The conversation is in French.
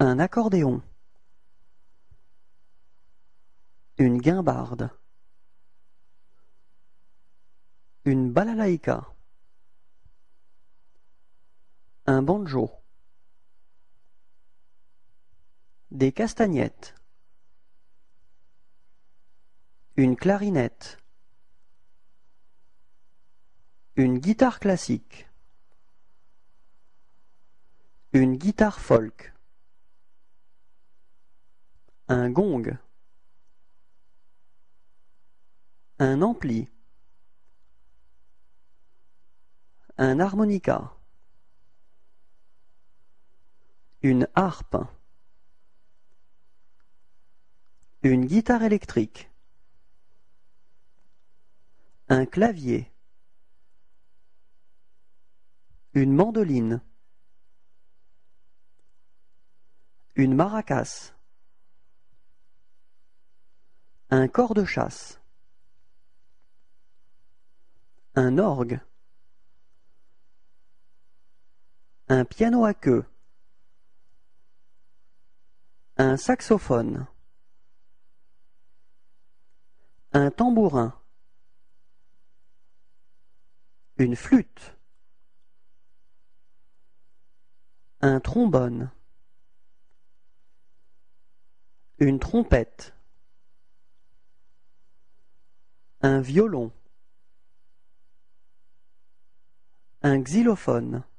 Un accordéon. Une guimbarde. Une balalaïka. Un banjo. Des castagnettes. Une clarinette. Une guitare classique. Une guitare folk. Un gong. Un ampli. Un harmonica. Une harpe. Une guitare électrique. Un clavier. Une mandoline. Une maracas. Un cor de chasse. Un orgue. Un piano à queue. Un saxophone. Un tambourin. Une flûte. Un trombone. Une trompette. Un violon. Un xylophone.